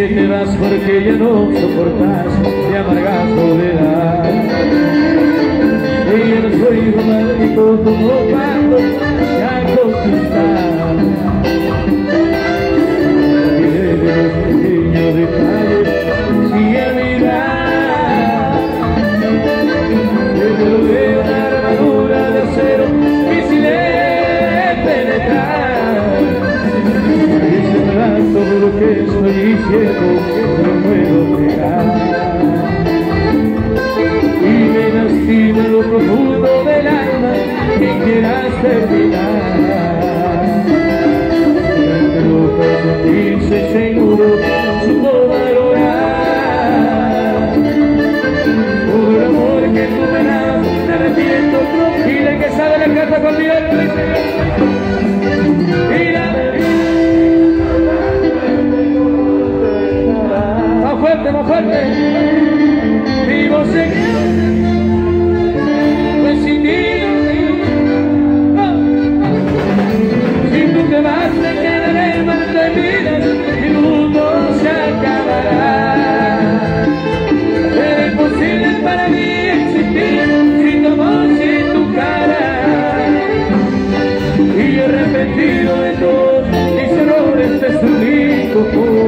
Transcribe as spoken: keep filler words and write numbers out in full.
te vas porque ya no soportas mi amarga soledad. Y ya no soy romántico como cuando te ha conquistado. Y de los pequeños detalles sigue a mirar. Desde lo de una armadura de acero difícil de penetrar. Y ese rato de lo que estoy diciendo no puedo negar. Y me lastima lo profundo del alma que quieras terminar. Pero cuando dice seguro supo valorar por el amor que tú me das, me arrepiento. Dile que sale la casa conmigo. Mira, más fuerte, más fuerte. Vivo seguido. Si tú te vas me quedaré más de vida, mi mundo se acabará. Será imposible para mí existir sin tu amor, sin tu cara. Y arrepentido de todos mis errores te suplico.